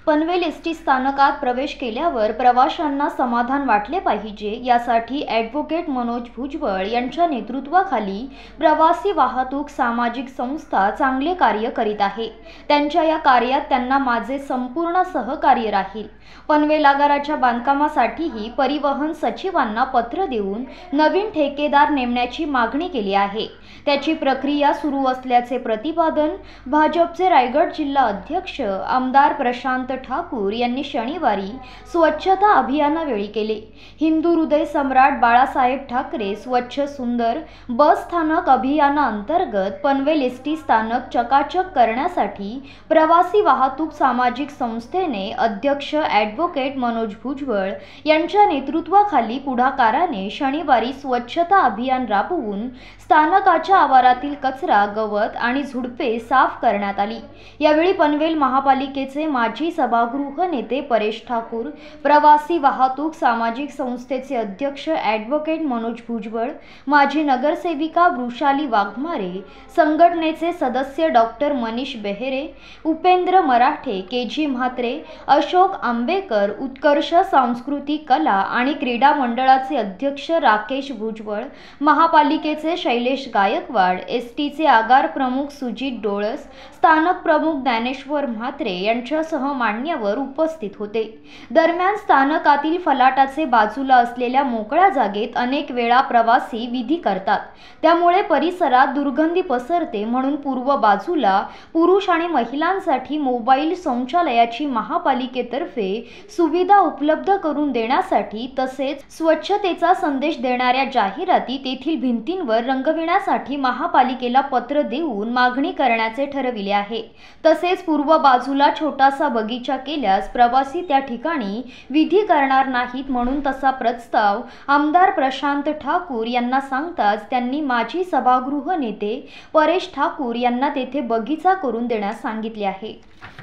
Panvel ST स्थानकात प्रवेश केल्यावर प्रवाशांना समाधान वाटले पाहिजे यासाठी ॲडव्होकेट मनोज भुजबळ यांच्या नेतृत्वाखाली प्रवासी वाहतूक सामाजिक संस्था चांगले कार्य करीत आहे। त्यांच्या या कार्यात त्यांना माझे संपूर्ण सहकार्य राहील। पनवेल आगाराच्या बांधकामासाठीही परिवहन सचिवांना पत्र देऊन नवीन ठेकेदार नेमण्याची मागणी केली आहे। त्याची प्रक्रिया सुरू असल्याचे प्रतिपादन भाजपचे रायगड जिल्हा अध्यक्ष आमदार प्रशांत ठाकूर यांनी शनिवारी स्वच्छता अभियानावेळी केले। हिंदू हृदय सम्राट बाळासाहेब ठाकरे स्वच्छ सुंदर बस स्थानक अभियानाअंतर्गत पनवेल एसटी स्थानक चकाचक करण्यासाठी प्रवासी वाहतूक सामाजिक संस्थेने अध्यक्ष ॲडव्होकेट मनोज भुजबळ यांच्या नेतृत्वाखाली पुढाकाराने शनिवारी स्वच्छता अभियान राबवून स्थानकाच्या आवारातील कचरा, गवत आणि झुडपे साफ करण्यात आली। यावेळी पनवेल महापालिकेचे माजी सभागृह नेते परेश ठाकूर, प्रवासी वाहतूक सामाजिक संस्थेचे अध्यक्ष ॲडव्होकेट मनोज भुजबळ, माजी नगरसेविका वृषाली वाघमारे, संघटनेचे सदस्य डॉक्टर मनीष बेहेरे, उपेंद्र मराठे, केजी म्हात्रे, अशोक आंबेकर, उत्कर्ष सांस्कृतिक कला आणि क्रीडा मंडळाचे अध्यक्ष राकेश भुजबळ, महापालिकेचे शैलेश गायकवाड, एसटीचे आगार प्रमुख सुजित डोळस, स्थानक प्रमुख ज्ञानेश्वर म्हात्रे यांच्यासह मान्यवर उपस्थित होते। दरम्यान स्थानकातील फलाटाचे बाजूला असलेल्या मोकळ्या जागेत अनेक वेळा प्रवासी विधी करतात, त्यामुळे परिसरात दुर्गंधी पसरते, म्हणून पूर्व बाजूला पुरुष आणि महिलांसाठी मोबाईल शौचालयाची महापालिकेतर्फे सुविधा उपलब्ध करून देण्यासाठी तसेच स्वच्छतेचा संदेश देणाऱ्या जाहिराती तेथील भिंतींवर रंगविण्यासाठी महापालिकेला पत्र देऊन मागणी करण्याचे ठरविले आहे। तसेच पूर्व बाजूला छोटासा बगीचा केल्यास प्रवासी त्या ठिकाणी विधी करणार नाहीत, म्हणून तसा प्रस्ताव आमदार प्रशांत ठाकूर यांना सांगताच त्यांनी माजी सभागृह नेते परेश ठाकूर यांना तेथे बगीचा करून देण्यास सांगितले आहे।